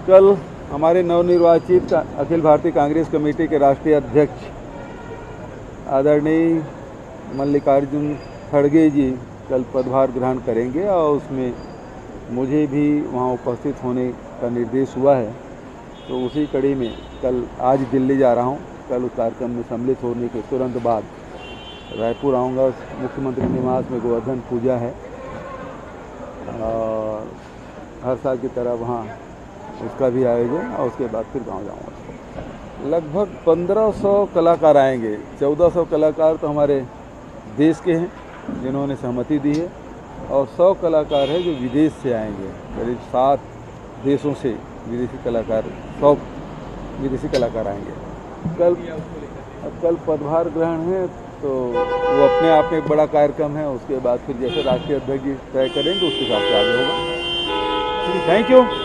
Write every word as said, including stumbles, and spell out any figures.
कल हमारे नवनिर्वाचित अखिल भारतीय कांग्रेस कमेटी के राष्ट्रीय अध्यक्ष आदरणीय मल्लिकार्जुन खड़गे जी कल पदभार ग्रहण करेंगे और उसमें मुझे भी वहां उपस्थित होने का निर्देश हुआ है। तो उसी कड़ी में कल आज दिल्ली जा रहा हूं। कल उस कार्यक्रम में सम्मिलित होने के तुरंत बाद रायपुर आऊँगा। मुख्यमंत्री निवास में गोवर्धन पूजा है और हर साल की तरह वहाँ उसका भी आयोजन और उसके बाद फिर गाँव जाऊँगा। लगभग पंद्रह सौ कलाकार आएंगे। चौदह सौ कलाकार तो हमारे देश के हैं जिन्होंने सहमति दी है और सौ कलाकार हैं जो विदेश से आएंगे। करीब सात देशों से विदेशी कलाकार सौ विदेशी कलाकार आएंगे। कल कल पदभार ग्रहण है तो वो अपने आप में एक बड़ा कार्यक्रम है। उसके बाद फिर जैसे राष्ट्रीय अध्यक्ष जी तय करेंगे उसके हिसाब से आगे होगा। Thank you.